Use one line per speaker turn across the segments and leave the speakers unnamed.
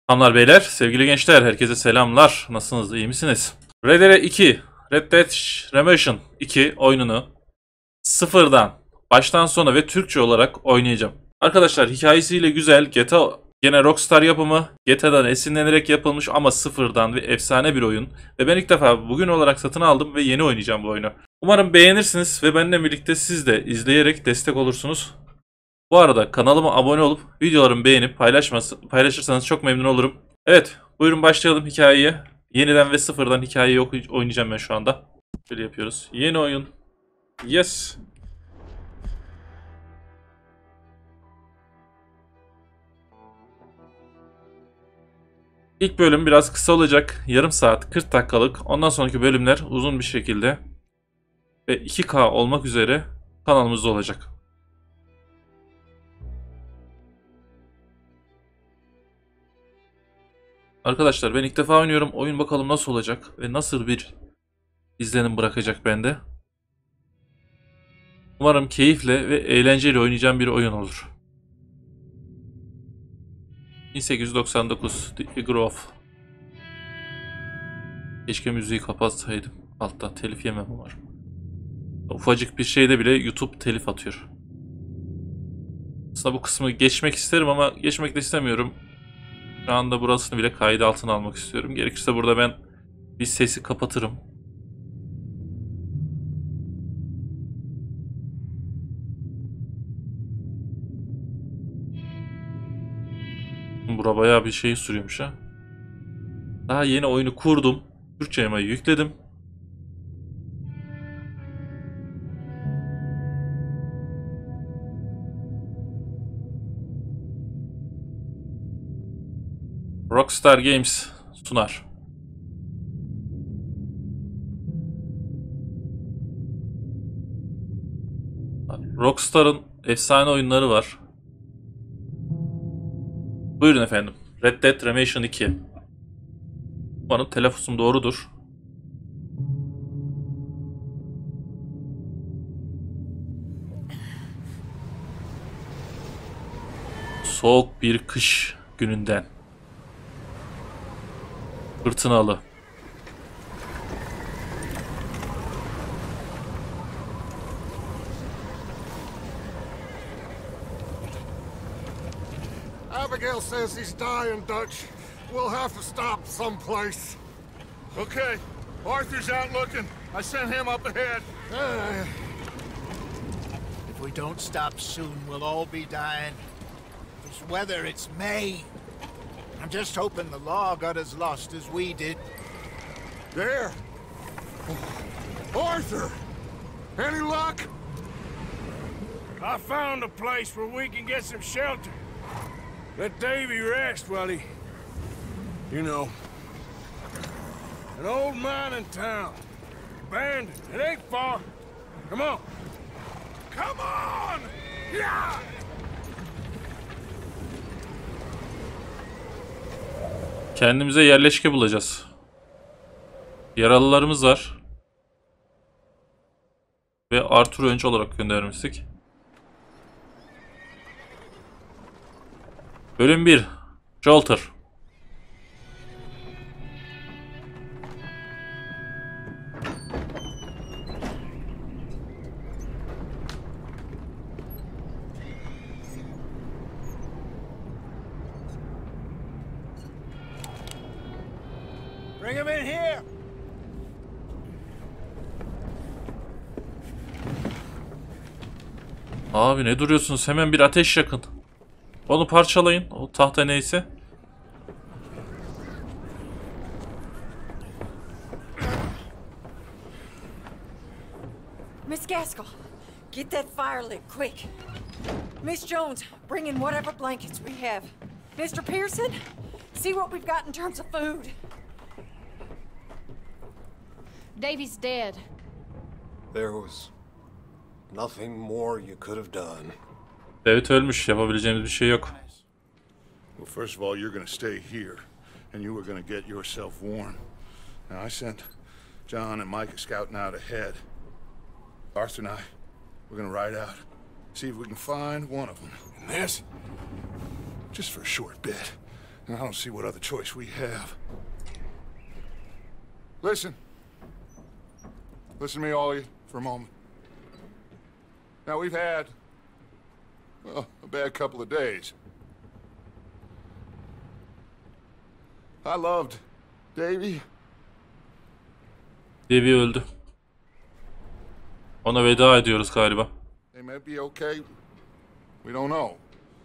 Selamlar beyler, sevgili gençler, herkese selamlar. Nasılsınız, iyi misiniz? Red Dead 2, Red Dead Redemption 2 oyununu sıfırdan, baştan sona ve Türkçe olarak oynayacağım. Arkadaşlar hikayesiyle güzel, GTA gene Rockstar yapımı, GTA'dan esinlenerek yapılmış ama sıfırdan ve efsane bir oyun. Ve ben ilk defa bugün olarak satın aldım ve yeni oynayacağım bu oyunu. Umarım beğenirsiniz ve benimle birlikte siz de izleyerek destek olursunuz. Bu arada kanalıma abone olup videolarımı beğenip paylaşırsanız çok memnun olurum. Evet, buyurun başlayalım hikayeye. Yeniden ve sıfırdan hikayeyi oynayacağım ben şu anda. Böyle yapıyoruz. Yeni oyun. Yes. İlk bölüm biraz kısa olacak. Yarım saat, 40 dakikalık. Ondan sonraki bölümler uzun bir şekilde ve 2K olmak üzere kanalımızda olacak. Arkadaşlar ben ilk defa oynuyorum. Oyun bakalım nasıl olacak ve nasıl bir izlenim bırakacak bende. Umarım keyifle ve eğlenceli oynayacağım bir oyun olur. 1899 The Grove. Keşke müziği kapatsaydım. Altta telif yemem umarım. Ufacık bir şeyde bile YouTube telif atıyor. Aslında bu kısmı geçmek isterim ama geçmek de istemiyorum. Şu anda burasını bile kaydı altına almak istiyorum. Gerekirse burada ben bir sesi kapatırım. Bura bayağı bir şey sürüyormuş ha. Daha yeni oyunu kurdum. Türkçe yamayı yükledim. Rockstar Games sunar. Rockstar'ın efsane oyunları var. Buyurun efendim. Red Dead Redemption 2. Umarım telaffuzum doğrudur. Soğuk bir kış gününden. Fırtınalı.
Abigail says he's dying, Dutch. We'll have to stop someplace.
Okay. Arthur's out looking. I sent him up ahead.
If we don't stop soon, we'll all be dying. This weather, it's May. I'm just hoping the law got as lost as we did.
There. Arthur! Any luck?
I found a place where we can get some shelter. Let Davy rest while he... You know. An old mining town. Abandoned. It ain't far. Come on. Come on! Yeah!
Kendimize yerleşke bulacağız. Yaralılarımız var. Ve Arthur'u önce olarak göndermiştik. Bölüm 1. Shelter.
Bring him in here!
Abi ne duruyorsunuz? Hemen bir ateş yakın. Onu parçalayın. O tahta neyse.
Miss Gaskell, get that fire lit quick. Miss Jones, bring in whatever blankets we have. Mr. Pearson, see what we've got in terms of food.
Davy's dead.
There was nothing more you could have done.
David ölmüş. Yapabileceğimiz bir şey yok.
Well, first of all, you're gonna stay here. And you were gonna get yourself warm. Now, I sent John and Micah scouting out ahead. Arthur and I, we're gonna ride out. See if we can find one of them.
And this?
Just for a short bit.
And I don't see what other choice we have. Listen. Listen to me, all of you, for a moment. Now, we've had, well, a bad couple of days. I loved Davy.
Davy öldü. Ona veda ediyoruz galiba.
They may be okay. We don't know.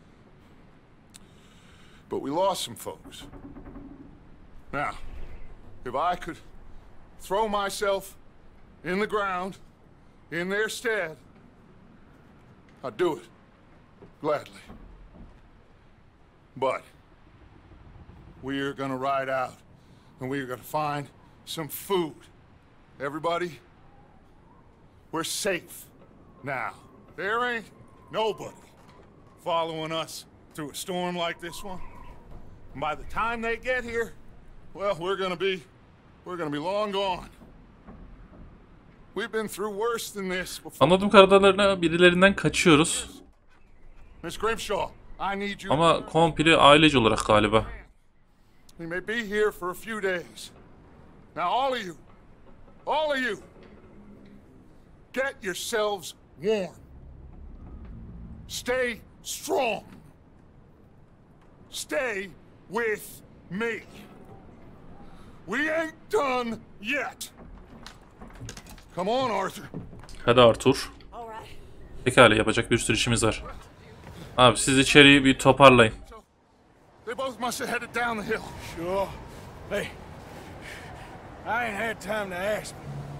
But we lost some folks. Now, if I could throw myself in the ground in their stead, I'd do it. Gladly. But we are gonna ride out and we are gonna find some food. Everybody, we're safe now. There ain't nobody following us through a storm like this one. And by the time they get here, well, we're gonna be long gone. We've been through worse than this before.
Anladığım kadarıyla birilerinden kaçıyoruz.
Miss Grimshaw, I need you.
Ama komple ailece olarak galiba.
We may be here for a few days. Now, all of you, get yourselves warm. Stay strong. Stay with me. We ain't done yet. Come on, Arthur.
Hadi Arthur.
All right.
Pekala, yapacak bir sürü işimiz var. Abi siz içeriği bir toparlayın.
They both must have headed down the hill.
Sure. Hey, I ain't had time to ask.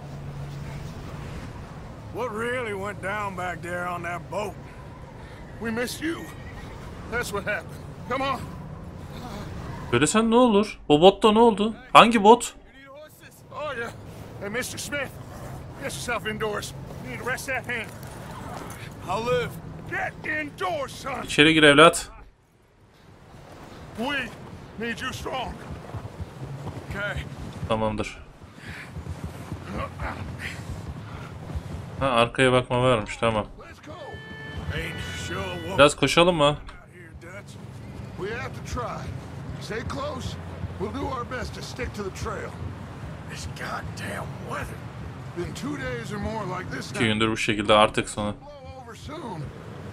What really went down back there on that boat?
We missed you. That's what happened. Come on.
Söylesen ne olur? O botta ne oldu? Hangi bot?
Oh, yeah. Hey, Mr. Smith, get yourself indoors. You need to rest that hand. I'll live. Get indoors, son.
İçeri gir evlat.
We need you strong. Okay.
Tamamdır. Ha, arkaya bakma varmış, tamam.
Let's go.
Ain't sure what
Biraz koşalım mı?
out here, Dutch.
We have to try. Stay close. We'll do our best to stick to the trail.
This goddamn weather.
Been 2 days or more like this
2
now.
gündür bu şekilde artık sonu.
Blow over soon.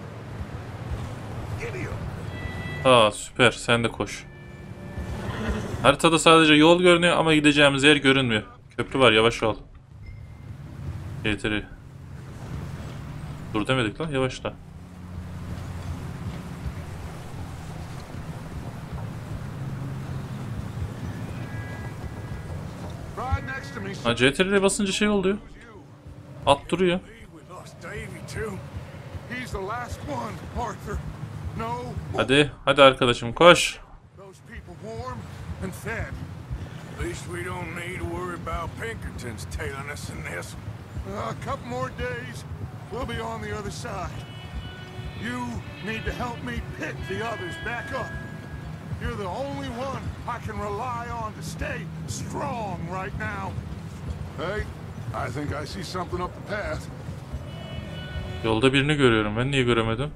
Gideon.
Aa süper, sen de koş. Haritada sadece yol görünüyor ama gideceğimiz yer görünmüyor. Köprü var, yavaş ol. Yeteri. Dur demedik lan, yavaşla.
Right next to me.
Ha, CTRL'e basınca şey oluyor. At duruyor.
We lost Davy too.
He's the last one, Arthur. No.
Hadi, hadi arkadaşım koş.
Those people warm and fed.
At least we don't need to worry about Pinkertons tailing us in this.
A couple more days, we'll be on the other side. You need to help me pick the others back up. You're the only one I can rely on to stay strong right now. Hey, I think I see something up the path.
Yolda birini görüyorum. Ben niye göremedim?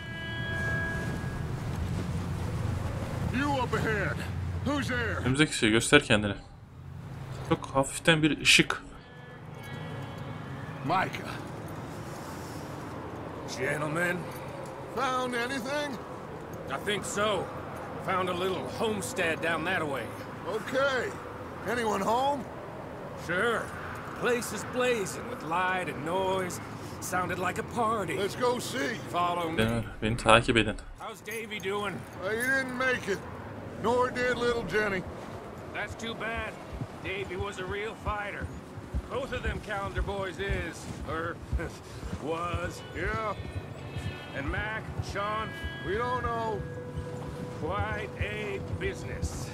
You up ahead. Who's there?
Önümüzdeki şey, göster kendini. Çok hafiften bir ışık.
Micah.
Gentlemen,
Found anything?
I think so. Found a little homestead down that way.
Okay. Anyone home?
Sure. Place is blazing with light and noise. Sounded like a party.
Let's go see.
Follow me.
Beni takip edin.
How's Davy doing?
He didn't make it. Nor did little Jenny.
That's too bad. Davy was a real fighter. Both of them Calendar boys is, or was.
Yeah,
And Mac, Sean,
we don't know.
quite a business.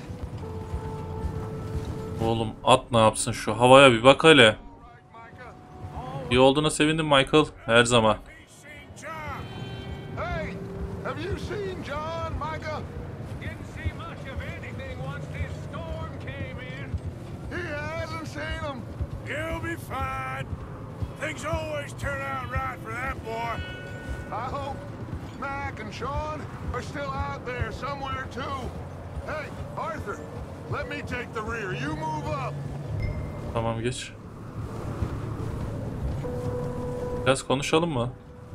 Oğlum at ne yapsın, şu havaya bir bak hele.
Right, Micah?
İyi olduğuna sevindim Michael. Her zaman.
seen John.
Hey, have you seen John, Micah?
Didn't see much of anything once this storm came in.
He hasn't seen him.
You'll be fine. Things always turn out right for that boy.
I hope Mac and Sean are still out there somewhere too. Hey, Arthur, let me take the rear. You move up.
Tamam, geç. Biraz konuşalım mı?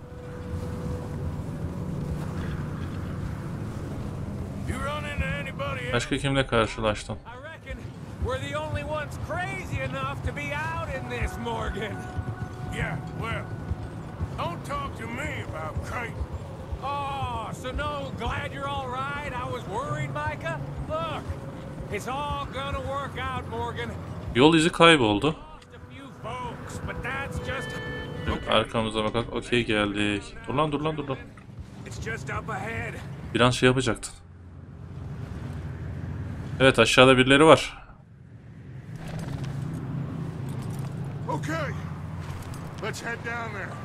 You run into anybody else?
Başka kimle karşılaştın?
I reckon we're the only ones crazy enough to be out in this, Morgan.
Yeah, well, don't talk to me about Creighton.
Oh, so no, glad you're all right. I was worried, Micah. Look, it's all gonna work out, Morgan.
Yol izi kayboldu.
Lost a few folks, but that's just...
Arkamıza bakak. Okey, geldik. Dur lan, dur lan, dur lan.
It's just up ahead.
Bir an şey yapacaktın. Evet, aşağıda birileri var.
Okay, let's head down there.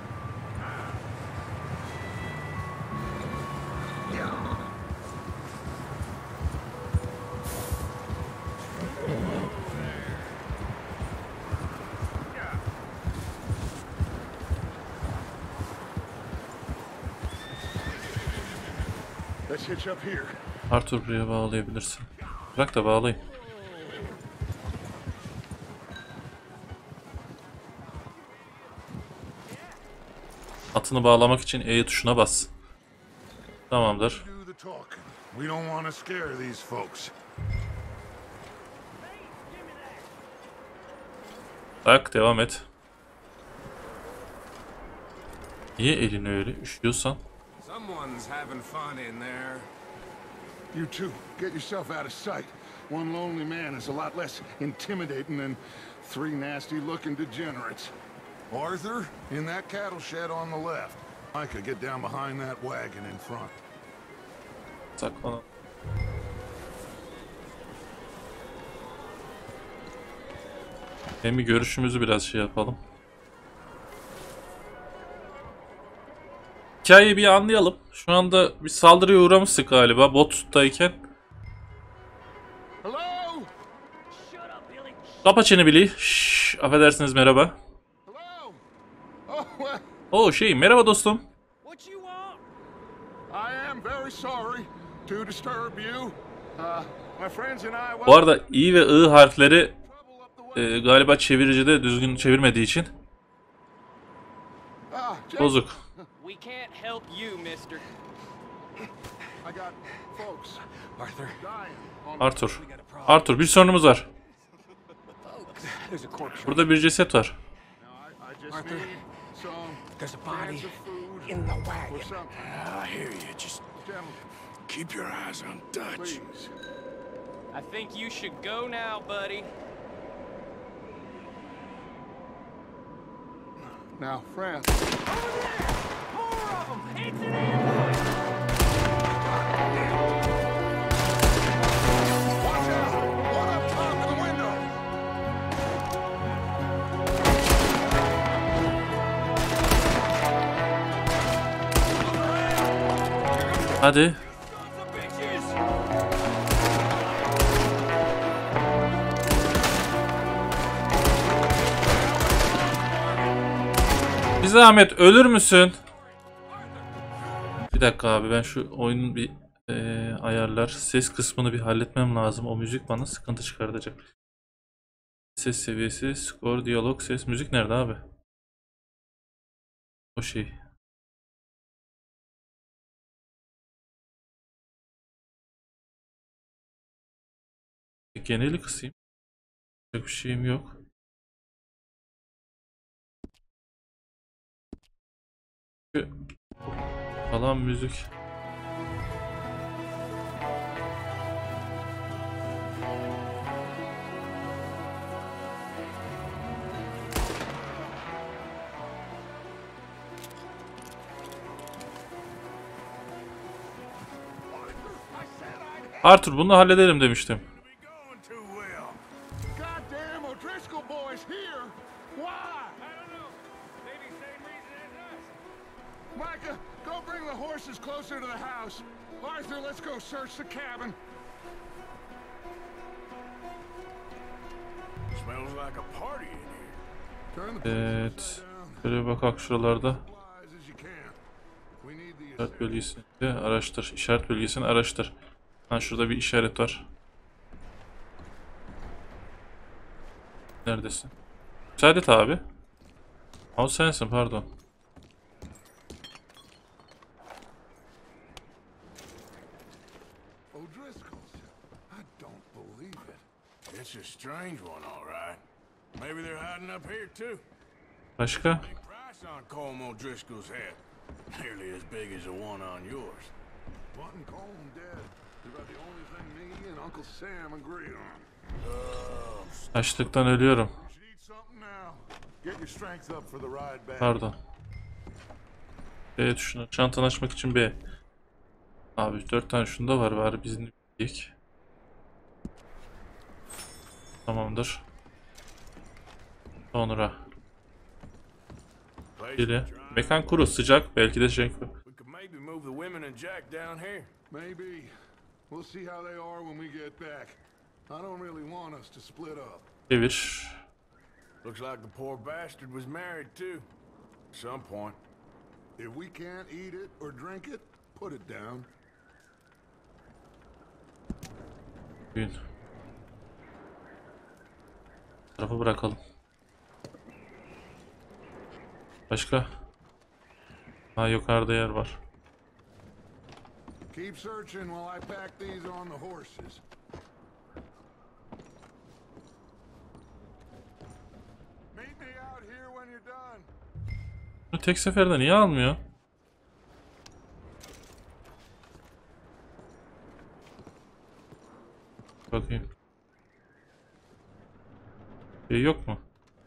Let's hitch up here.
Arthur, buraya bağlayabilirsin. Bırak da bağlayayım. Atını bağlamak için E tuşuna bas. Tamamdır.
Do the talking. We don't want to scare these folks.
Tak, devam et. Niye elini öyle üşüyorsan?
Someone's having fun in there.
You two, get yourself out of sight. One lonely man is a lot less intimidating than three nasty-looking degenerates. Arthur, in that cattle shed on the left. Micah, get down behind that wagon in front.
Saklan. Hem bir görüşümüzü biraz şey yapalım. Hikayeyi bir anlayalım. Şu anda bir saldırıya uğramıştık galiba bottayken.
Hello?
Kapa çene Billy. Şşş, affedersiniz, merhaba.
Hello? Oh, well,
Oo merhaba dostum.
What you want?
I am very sorry to disturb you. My friends and I...
Bu arada I ve I harfleri galiba çeviricide düzgün çevirmediği için bozuk.
We can't help you, mister.
I got folks
Arthur,
dying on
Arthur. Arthur, bir sorunumuz var.
there's a corpse.
Burada bir ceset var.
I just need some
There's a body
cans of food
in the
or
wagon.
something.
I hear you. Just
Gentlemen,
keep your eyes on Dutch.
please.
I think you should go now, buddy.
Now, friends. Watch out! One up top of the window!
Hadi. Bir zahmet ölür müsün? Bir dakika abi, ben şu oyunun bir ayarlar ses kısmını bir halletmem lazım. O müzik bana sıkıntı çıkartacak. Ses seviyesi, skor, diyalog, ses, müzik nerede abi? O şey. Geneli kısayım. Çok bir şeyim yok. Falan müzik. Arthur, bunu halledelim demiştim.
Going too well.
Goddamn O'Driscoll boys here! Why?
I don't know. Maybe same reason as us.
Micah, go bring the horses closer to the house. Arthur, let's go search the cabin.
Smells like a party in here.
Turn the
Evet. Böyle bakak şuralarda.
supplies as you can. We need the
İşaret bölgesini araştır. İşaret bölgesini araştır. Ha, şurada bir işaret var. Neredesin? Saadet abi. O sensin, pardon.
O'Driscoll's. I don't believe it.
It's a strange one, all right. Maybe they're hiding up here, too.
Başka?
Big price on Colm O'Driscoll's head. Nearly as big as the one on yours.
Wanting Colm dead is about the only thing me and Uncle Sam agree on.
Açlıktan ölüyorum.
You should eat something now. Get your strength up for the ride back.
Pardon. B tuşuna. Çantanı açmak için B. Abi 4 tane şunda var, bari bizim ilk. Tamamdır. Sonra. Biri. Mekan kuru, sıcak. Belki de şey.
We could maybe move the women and Jack down here.
Maybe. We'll see how they are when we get back. I don't really want us to split up.
Çevir.
Looks like the poor bastard was married, too. At some point.
If we can't eat it or drink it, put it down.
Gün. Tarafı bırakalım. Başka? Ha, yukarıda yer var.
Keep searching while I pack these on the horses. Meet me out here when you're done.
Bunu tek seferde niye almıyor? Bakayım. Yok mu?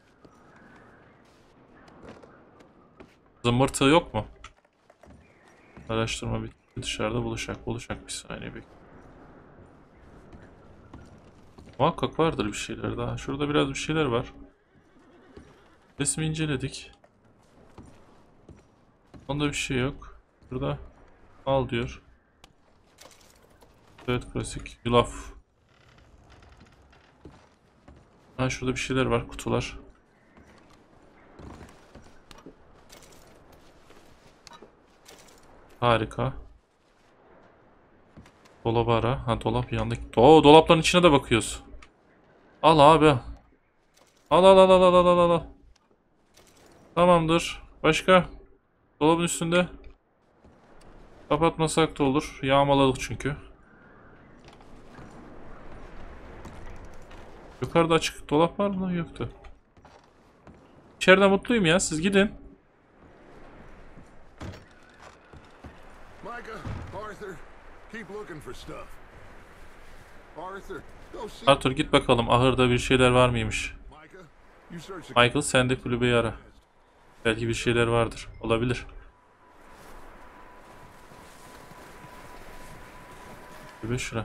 Zımbırtı yok mu? Araştırma bitti. Dışarıda buluşak bir saniye bekle. Muhakkak vardır bir şeyler daha. Şurada biraz bir şeyler var. Resmi inceledik. Onda bir şey yok. Burada al diyor. Evet, klasik yulaf. Ha, şurada bir şeyler var, kutular. Harika. Dolabı ara. Ha, dolap yandaki. Oo, dolapların içine de bakıyoruz. Al abi. Al. Tamamdır. Başka? Dolabın üstünde. Kapatmasak da olur. Yağmaladık çünkü. Yukarıda açık dolap var mı? Yoktu. İçeride mutluyum ya. Siz gidin.
Micah, Arthur, keep looking for stuff. Arthur, go see.
Arthur, git bakalım. Ahırda bir şeyler var mıymış?
Micah, you search the
Michael, sen de kulübeyi ara. Belki bir şeyler vardır. Olabilir. Kulübe şura.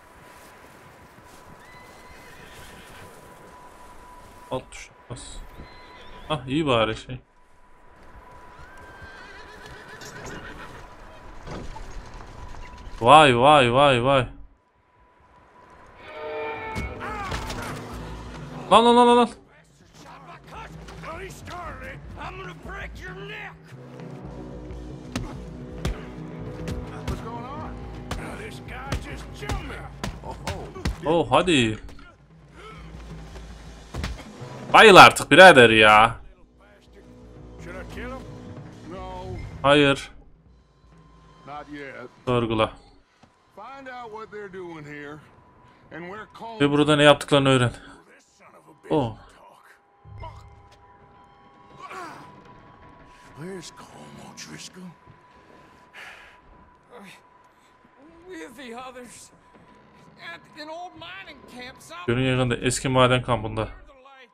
Alt tuşuna bas. Ah, iyi bari şey. Vay. Lan.
Bloody Scarlet, I'm gonna break your neck!
What's going on?
Now this guy just jumped me!
Oh, hadi. Bayıl artık birader ya.
Should I kill him?
No,
Hayır.
not yet.
Sorgula.
Find out what they're doing here and where Colm.
Ve burada ne yaptıklarını öğren.
This son of a bitch
Oh.
talk. Where's Colm O'Driscoll?
With the others. At an old mining camp south
Gölün yakında eski maden kampında.
of the lake.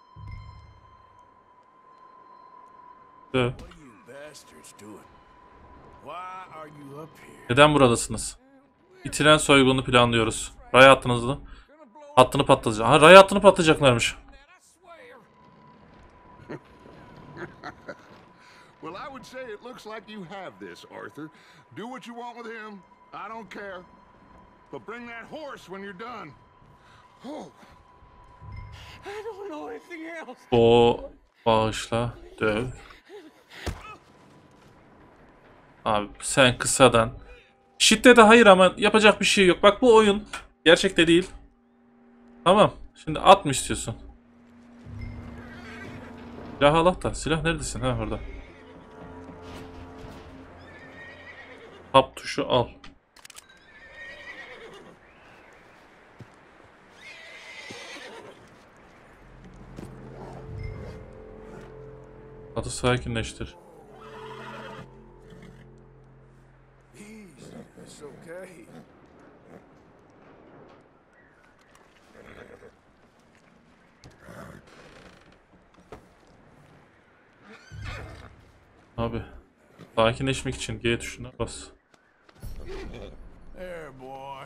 What are you bastards doing? Why are you up here?
Neden buradasınız? İtilen soygunu planlıyoruz. Ray hattını patlatacak. Ha, ray hattını patlatacaklarmış.
That I swear.
Well, I would say it looks like you have this, Arthur. Do what you want with him. I don't care. But bring that horse when you're done. Oh,
I don't know anything else.
O bağışla, döv. Abi sen kısadan Şiddete hayır ama yapacak bir şey yok. Bak bu oyun gerçekte değil. Tamam. Şimdi at mı istiyorsun? Silah al da. Silah neredesin? Ha orada. Tab tuşu al. Atı sakinleştir.
It's okay.
Abi. Sakinleşmek için G tuşuna bas.
There, boy.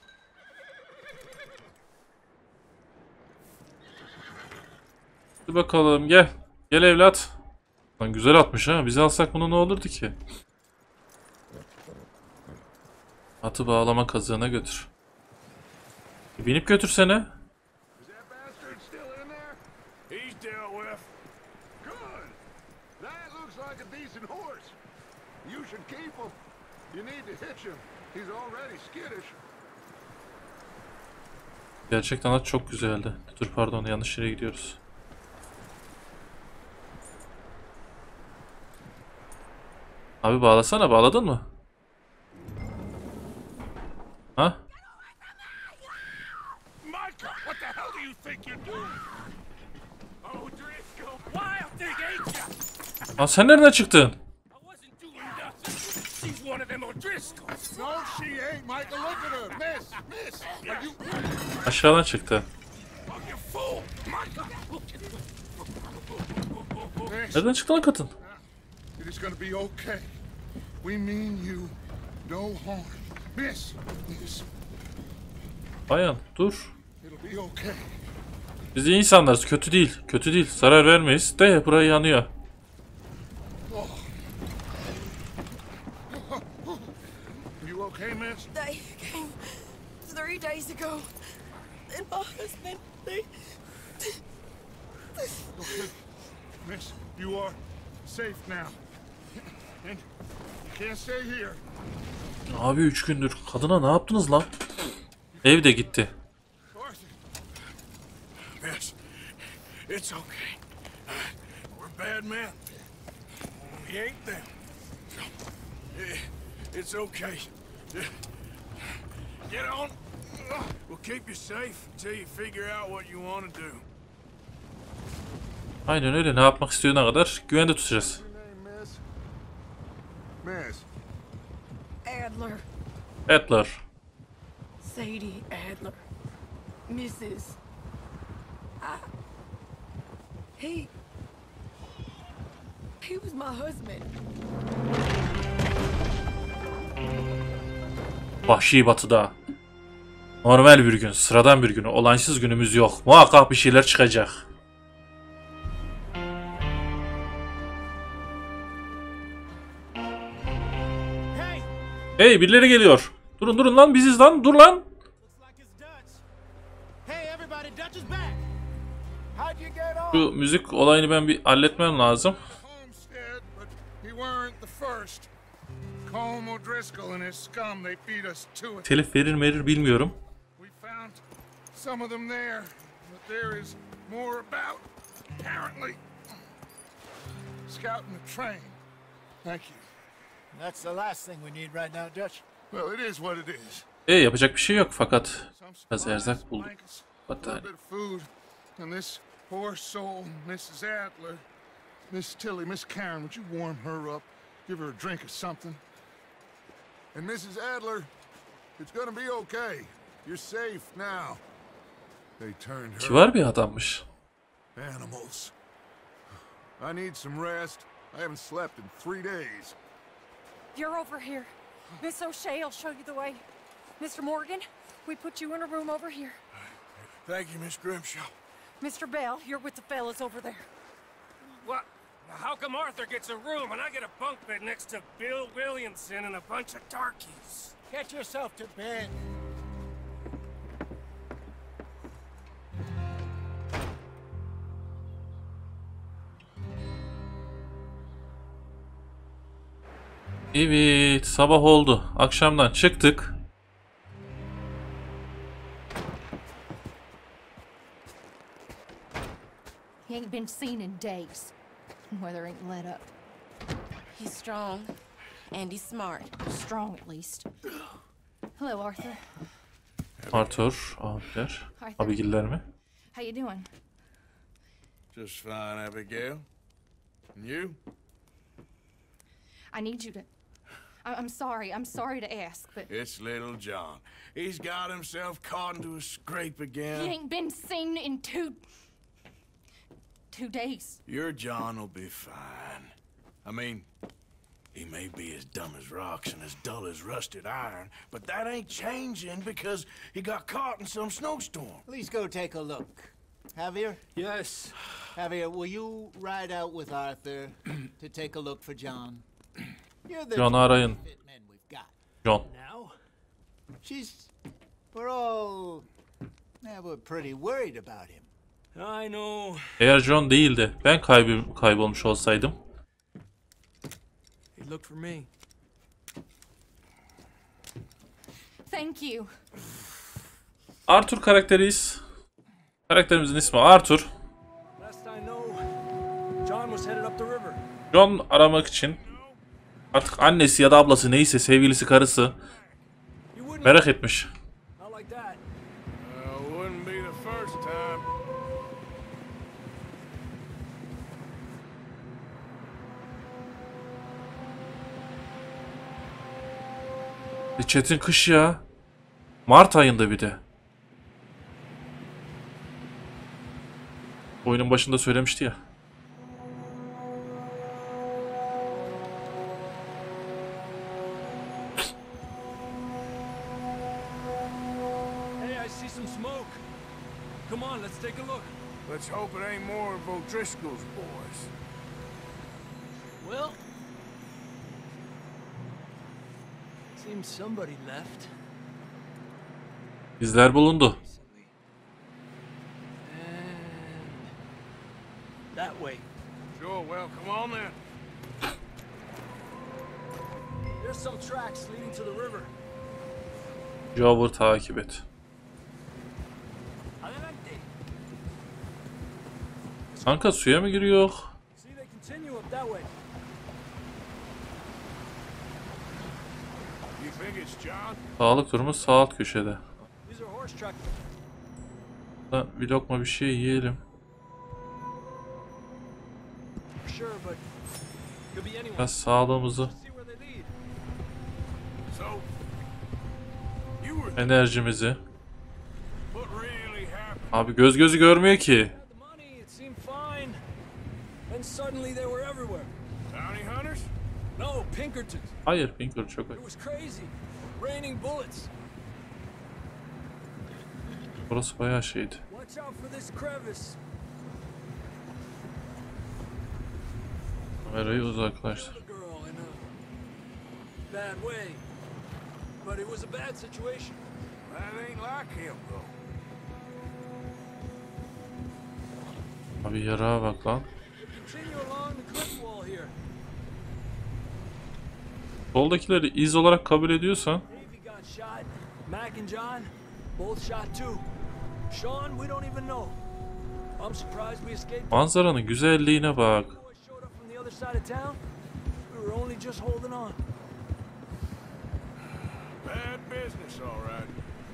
Hadi bakalım gel. Gel evlat. Lan güzel atmış ha. Biz alsak bunu ne olurdu ki? Atı bağlama kazığına götür. Binip götürsene.
Is that bastard still in there?
He's dealt with.
Good. That looks like a decent horse. You should keep him. You need to hitch him. He's already skittish.
Gerçekten at çok güzeldi. Dur pardon yanlış yere gidiyoruz. Abi bağlasana, bağladın mı? Ha?
Micah, what the hell do you think you're doing?
Oh, Driscoll, wild thing, ain't ya?
Aa, sen nereden çıktın?
I wasn't doing nothing. She's one of them O'Driscolls.
No, she ain't, Micah. Look at her. Miss. Are you...
Aşağıdan çıktı.
Oh, you fool. Micah. Miss,
Nereden çıktı lan kadın?
it is gonna be okay. We mean you no harm. Miss.
Bayan dur.
It'll be okay.
Biz iyi insanlarız, kötü değil. Kötü değil, zarar vermeyiz. De burayı yanıyor.
You okay, miss?
They came 3 days ago. And my husband, they...
Okay. Miss, you are safe now. And you can't stay here.
Abi 3 gündür. Kadına ne yaptınız lan? Ev de gitti.
Arthur.
Miss, it's okay. We're bad men. We ain't them. It's okay. Get on. We'll keep you safe until you figure out what you want to do.
Aynen öyle. Ne yapmak istediğine kadar güvende tutacağız.
Your name, miss? Miss.
Adler.
Adler.
Sadie Adler. Mrs. He was my husband.
Vahşi batıda. Normal bir gün, sıradan bir gün, olaysız günümüz yok. Muhakkak bir şeyler çıkacak. Hey birileri geliyor. Durun durun lan biziz lan. Dur lan. Şu müzik olayını ben bir halletmem lazım.
Homestead, but he weren't the first. Colm O'Driscoll and his scum, they beat us to it.
Telif verir bilmiyorum.
We found some of them there, but there is more about, apparently. Scouting the train. Thank you.
That's the last thing we need right now, Dutch.
Well, it is what it is.
Yapacak bir şey yok fakat
Some
biraz
supplies,
erzak bulduk.
blankets, a little
Battaniye.
bit of food, and this poor soul, Mrs. Adler. Miss Tilly, Miss Karen, would you warm her up? Give her a drink or something? And Mrs. Adler, it's gonna be okay. You're safe now. They turned her
Kibar bir adammış.
animals. I need some rest. I haven't slept in 3 days.
You're over here. Miss O'Shea will show you the way. Mr. Morgan, we put you in a room over here.
Thank you, Miss Grimshaw.
Mr. Bell, you're with the fellas over there.
What? How come Arthur gets a room and I get a bunk bed next to Bill Williamson and a bunch of darkies?
Get yourself to bed.
Evet, sabah oldu. Akşamdan çıktık.
He ain't been seen in days. Weather ain't let up.
He's strong, and he's smart.
Strong, at least. Hello, Arthur.
Arthur, abiler.
Arthur.
Abigiller mi?
How you doing?
Just fine, Abigail. And you?
I need you to... I'm sorry to ask, but...
It's little John. He's got himself caught into a scrape
He
again.
ain't been seen in 2 days.
Your John will be fine. I mean, he may be as dumb as rocks and as dull as rusted iron, but that ain't changing because he got caught in some snowstorm.
Please go take a look. Javier?
Yes.
Javier, will you ride out with Arthur to take a look for John? You're the
John'u arayın.
fit men we've got.
John.
Now?
We're pretty worried about him.
I know.
Eğer John değildi, ben kaybolmuş olsaydım.
He looked for me.
Thank you.
Arthur karakteriyiz. Karakterimizin ismi Arthur.
Last I know, John was headed up the river.
John aramak için artık annesi ya da ablası neyse, sevgilisi, karısı
You wouldn't
merak etmiş.
not like that.
Wouldn't be the first time.
Çetin kış ya. Mart ayında bir de. Oyunun başında söylemişti ya.
Hey, I see some smoke. Come on, let's take a look.
Let's hope it ain't more of O'Driscoll's boys.
Well, seems somebody left.
İzler bulundu.
Recently. And that way.
Sure, well, come on then.
There's some tracks leading to the river.
Jover takip et.
Adelante.
Kanka suya mı giriyor?
See, they continue up that way.
You think it's John?
Sağlık durumu sağ alt köşede.
These are horse tracks.
Bir lokma bir şey yiyelim.
Sure, but could be anyone.
Biraz sağlığımızı,
See where they lead.
So, you were
enerjimizi.
what really happened?
Abi göz gözü görmüyor ki.
Had the money, it seemed fine. Then suddenly they were everywhere.
Bounty hunters?
No, Pinkertons.
Hayır, Pinker çok
It was crazy. Raining bullets.
Burası bayağı şeydi.
Watch out for this crevice.
Kamerayı uzaklaştır.
The girl in a bad way. But it was a bad situation.
That ain't like him, though.
Abi yarağa bak lan.
Continue along the cliff wall here.
Soldakileri iz olarak kabul ediyorsan
Davey got shot. Mac and John, both shot too. Sean, we don't even know. I'm surprised we escaped.
manzaranın güzelliğine bak.
Boys showed up from the other side of town. We were only just holding on.
Bad business, all right.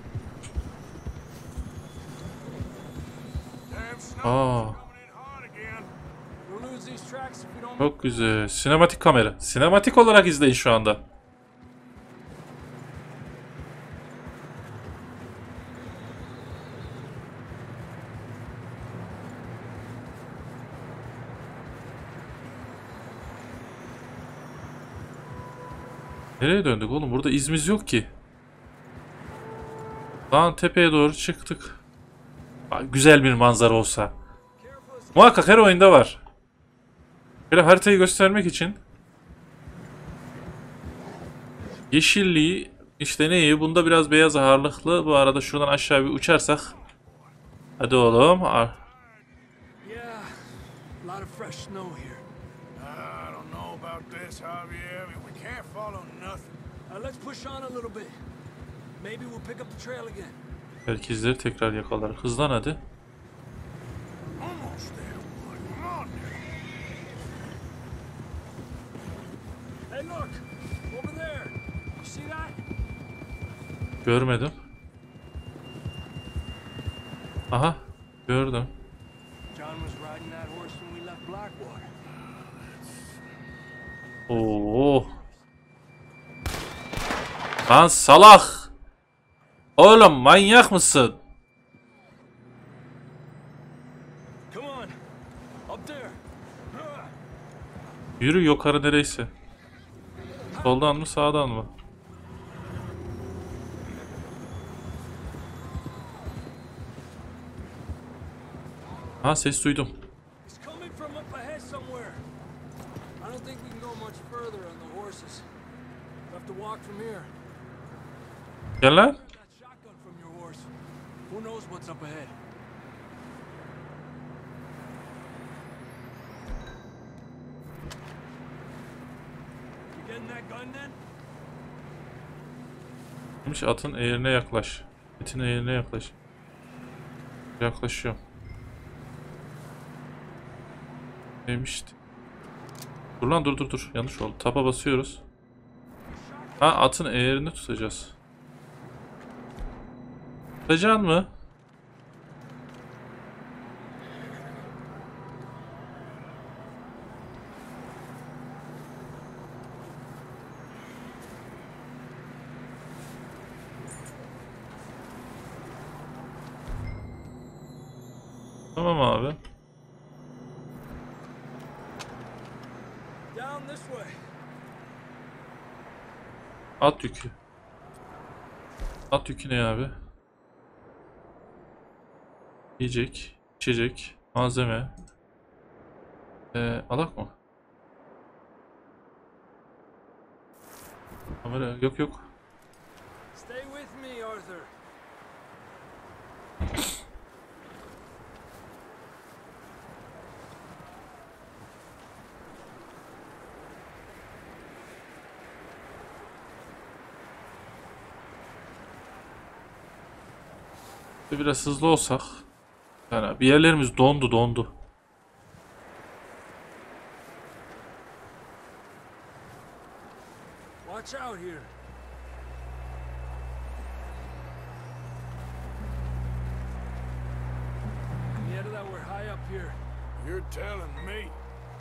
Damn snow
Aa,
coming in hard again.
We'll lose these tracks if we don't.
çok güzel. Sinematik kamera. Sinematik olarak izleyin şu anda. Nereye döndük oğlum? Burada izimiz yok ki. Dağın tepeye doğru çıktık. Bak, güzel bir manzara olsa. Muhakkak her oyunda var. Böyle haritayı göstermek için. Yeşilliği, işte neyi? Bunda biraz beyaz ağırlıklı. Bu arada şuradan aşağı bir uçarsak. Hadi oğlum.
Yeah, a lot of fresh snow here.
I don't know about this, Javier. We can't follow nothing. Let's push on a little bit. Maybe we'll pick up the trail again.
Belki izleri tekrar yakalar. Hızlan hadi.
Almost there. Come on. Hey, look. Over there. You see that?
Görmedim. Aha. Gördüm.
John was riding that horse when we left Blackwater.
Oo. Lan salak. Oğlum manyak mısın?
Come on. Up there.
Yürü yukarı nereyse. Soldan mı sağdan mı? Ha ses duydum.
It's coming from up ahead somewhere. I don't think we can go much further on the horses. We'll have to walk from here.
Gel lan.
That shotgun from your horse. Who knows what's up ahead? You getting that gun then?
Demiş atın eğrine yaklaş. Etin eğrine yaklaş. Yaklaşıyorum. Neymişti? Dur lan dur. Yanlış oldu. Tapa basıyoruz. Ha atın eğrini tutacağız. Tutacaksın mı? Tamam abi.
Down this way.
At yükü. At yükü ne abi? Yiyecek, içecek, malzeme. Alak mı? Kamera yok.
Stay with me, Arthur.
Biraz hızlı olsak. Yani bir yerlerimiz dondu.
Watch out here. Yeah, that we're high up here. You're telling me.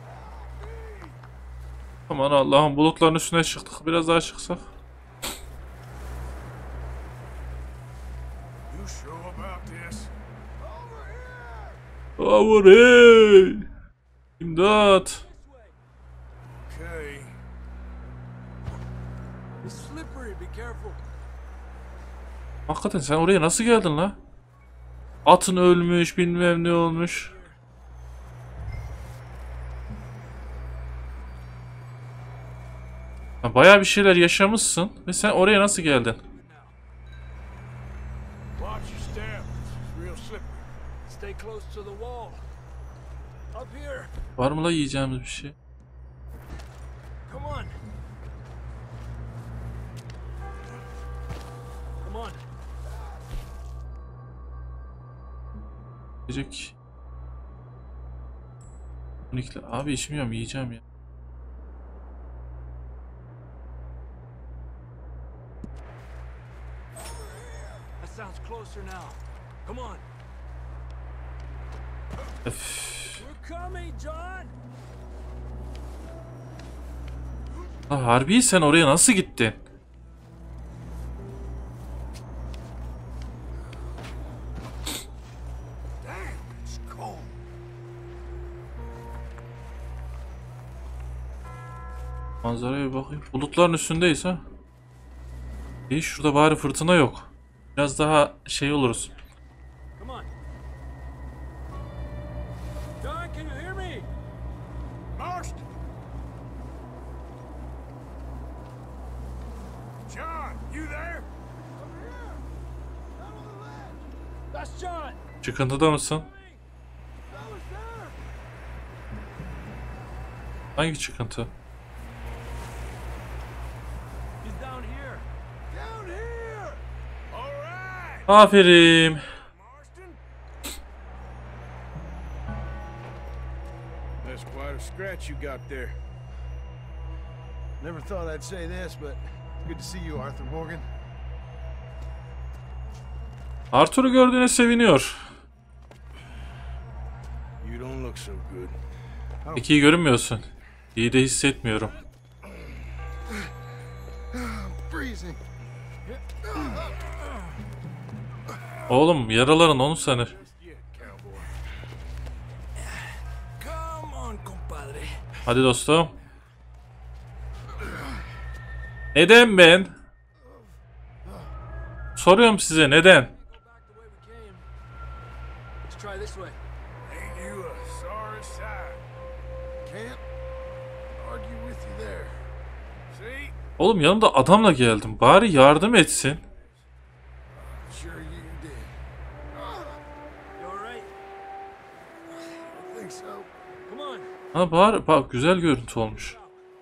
Aman Allah'ım bulutların üstüne çıktık. Biraz daha çıksak.
You sure about this?
Over here. İmdat.
Okay. It's slippery, be careful.
Hakikaten sen oraya nasıl geldin la? Atın ölmüş, bilmem ne olmuş. Ya bayağı bir şeyler yaşamışsın ve sen oraya nasıl geldin?
Watch your step. It's real slippery. Stay close to the wall. Up here.
Var mı la yiyeceğimiz bir şey?
Come on. Come on.
Yiyecek. 12. Abi içmiyorum, yiyeceğim ya.
That sounds closer now. Come on. We're coming, John.
Ha, harbi sen oraya nasıl gittin? Manzaraya bir bakayım. Bulutların üstündeyiz ha. İyi, şurada bari fırtına yok. Biraz daha şey oluruz.
Come on. John, can you hear me? Most. John, you there? Over here. Down on the ledge. That's John.
Çıkıntıda mısın?
Fellas there.
Hangi çıkıntı? Aferin.
That's quite a scratch you got there.
Never thought I'd say this, but it's good to see you, Arthur Morgan.
Arthur'u gördüğüne seviniyor.
You don't look so good.
Peki iyi görünmüyorsun. İyi de hissetmiyorum.
Freezing.
Oğlum yaraların onu sanır.
Come on, compadre.
Hadi dostum. Neden ben? Soruyorum size neden?
Let's try this way. Ain't you a sorry sight? Can't argue with you there. See?
Oğlum yanımda adamla geldim. Bari yardım etsin.
Sure you did. You all right? I think so. Come on.
Ha bari bak güzel görüntü olmuş.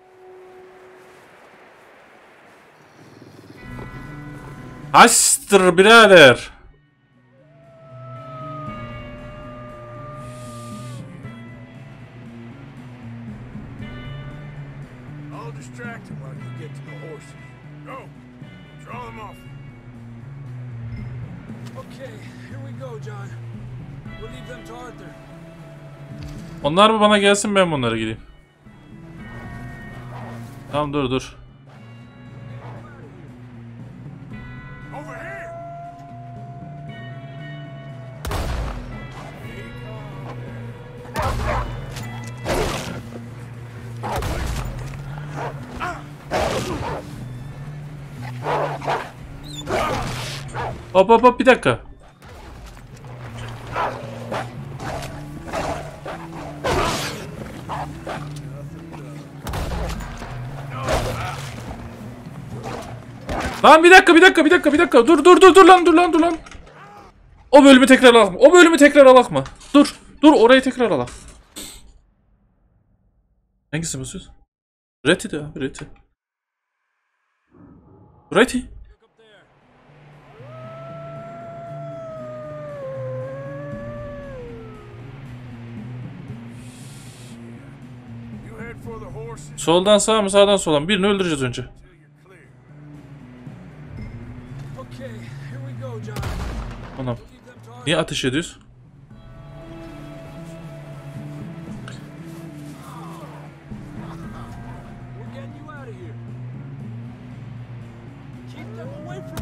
Astır birader.
I'll distract him while you get to the horses. Go. Draw them off. Okay, here we go, John. We'll leave them to Arthur.
Onlar mı bana gelsin ben bunlara gideyim. Tamam dur.
Over here.
Hop bir dakika. Lan bir dakika. Dur lan. O bölümü tekrar alak mı? Dur orayı tekrar alak. Hangisi bu söz? Reti de abi Reti.
You head for the horses.
Soldan sağa mı sağdan sola mı? Birini öldüreceğiz önce.
Okay, here we go, John.
Anam. Niye ateş ediyoruz?
We're getting you out of here. Keep them away from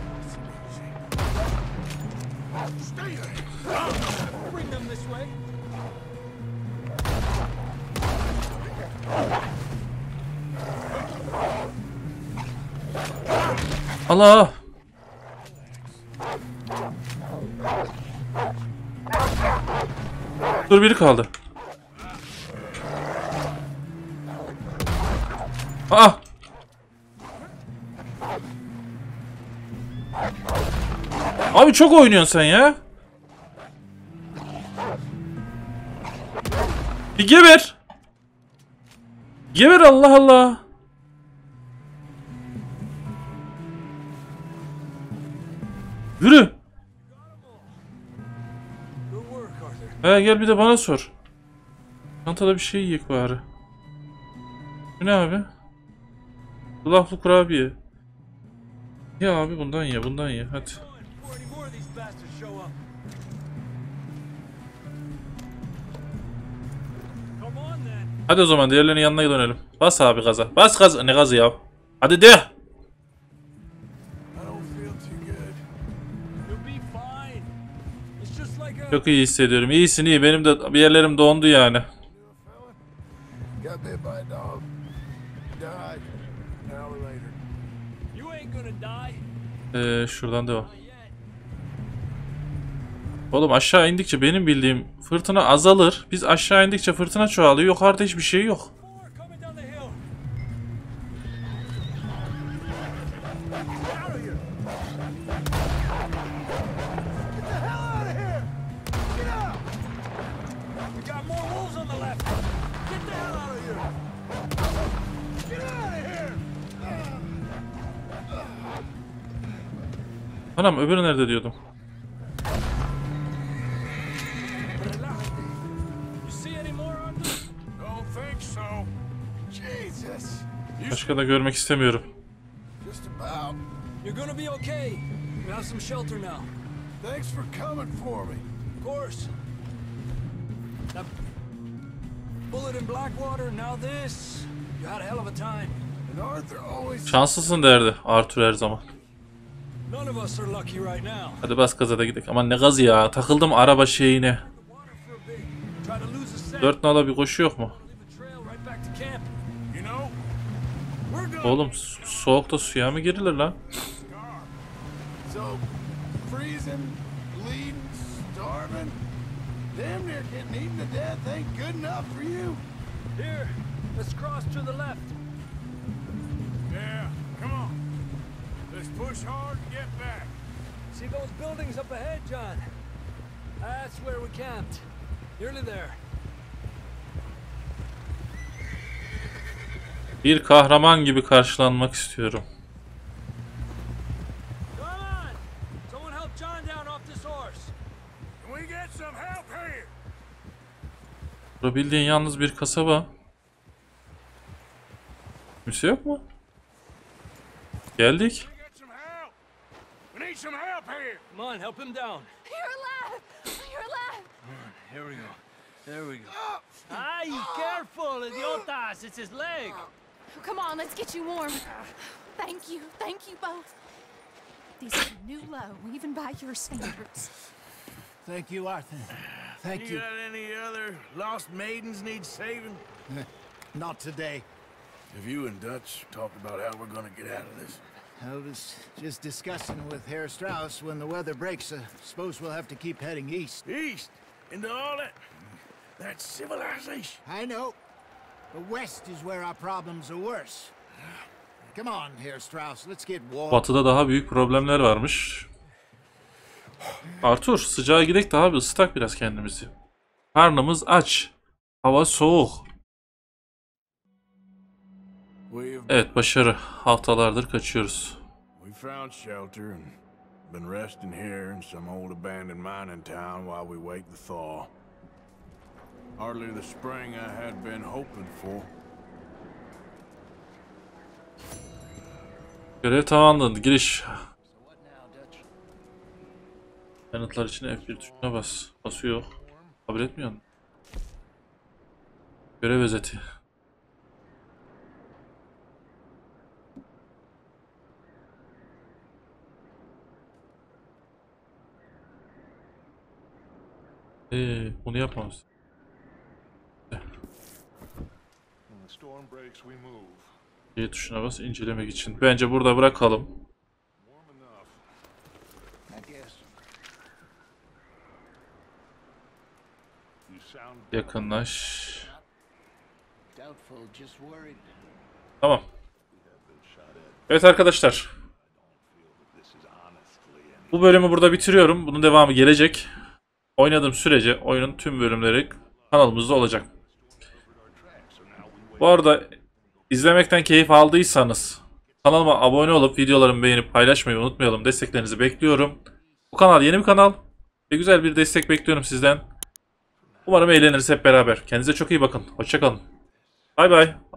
us. Stay there. Bring them this way.
Allah! Dur biri kaldı. Aa! Abi çok oynuyorsun sen ya. Bir geber. Geber Allah Allah. Yürü. Gel bir de bana sor. Çantada bir şey yiyek bari. Bu ne abi? Kulaklı kurabiye. Ya abi bundan ye hadi. Hadi o zaman diğerlerinin yanına dönelim. Bas abi gaza. Bas gaz. Ne gazı ya? Hadi de. Çok iyi hissediyorum. İyisin iyi. Benim de bir yerlerim dondu yani.
Got bit by a dog. Died. An hour later. You ain't gonna die.
Şuradan devam. Oğlum aşağı indikçe benim bildiğim fırtına azalır. Biz aşağı indikçe fırtına çoğalıyor. Yukarıda hiçbir şey yok. Anam öbürü nerede diyordum. Başka da görmek istemiyorum.
You're gonna be okay. We have some shelter now.
Thanks for coming for me.
Of course. That bullet in Blackwater, now this. You had a hell of a time.
And Arthur always...
Şanslısın derdi Arthur her zaman.
None of us are lucky right now.
Hadi bas gaza da gidelim. Aman ne gazı ya. Takıldım araba şeyine.
Try to lose a scent.
4 nala bir koşu yok mu?
Leave a trail right back to camp. You know, we're good.
Oğlum soğukta suya mı girilir lan?
So, freezing, bleeding, starving, damn near getting eaten to death ain't good enough for you.
Here, let's cross to the left.
Yeah, come on. Let's push hard and get back.
See those buildings up ahead, John? That's where we camped. Nearly there.
Bir kahraman gibi karşılanmak istiyorum.
Come on! Someone help John down off this horse.
Can we get some help here?
Burada bildiğin yalnız bir kasaba. Kimse yok mu? Geldik.
Can we get some help? We need some help here.
Come on, help him down.
You're alive! You're alive!
Here we go. There we go. Ay, careful, idiotas! It's his leg.
Come on, let's get you warm. Thank you both. These are new low, even by your standards.
Thank you, Arthur. Thank
You
you.
got any other lost maidens need saving?
Not today.
Have you and Dutch talked about how we're gonna get out of this?
I was just discussing with Herr Strauss when the weather breaks. Suppose we'll have to keep heading east.
East? Into all that... That's civilization.
I know. But west is where our problems are worse. Come on, Herr Strauss. Let's get warm.
Batı'da daha büyük problemler varmış. Arthur sıcağa gidelim de abi ısıtak biraz kendimizi. Karnımız aç. Hava soğuk. Evet başarı. Haftalardır kaçıyoruz.
We found shelter and been resting here in some old abandoned mining town while we wait the thaw. Hardly the spring I had been hoping for.
Görev tamamlandı. Giriş. Yanıtlar için F1 tuşuna bas. Basıyor. Kabul etmiyor musun? Görev özeti. Bunu yapmamız. Y tuşuna bas incelemek için. Bence burada bırakalım. Yakınlaş. Tamam. Evet arkadaşlar. Bu bölümü burada bitiriyorum. Bunun devamı gelecek. Oynadığım sürece oyunun tüm bölümleri kanalımızda olacak. Bu arada izlemekten keyif aldıysanız kanalıma abone olup videolarımı beğenip paylaşmayı unutmayalım. Desteklerinizi bekliyorum. Bu kanal yeni bir kanal ve güzel bir destek bekliyorum sizden. Umarım eğleniriz hep beraber. Kendinize çok iyi bakın. Hoşça kalın. Bay bay.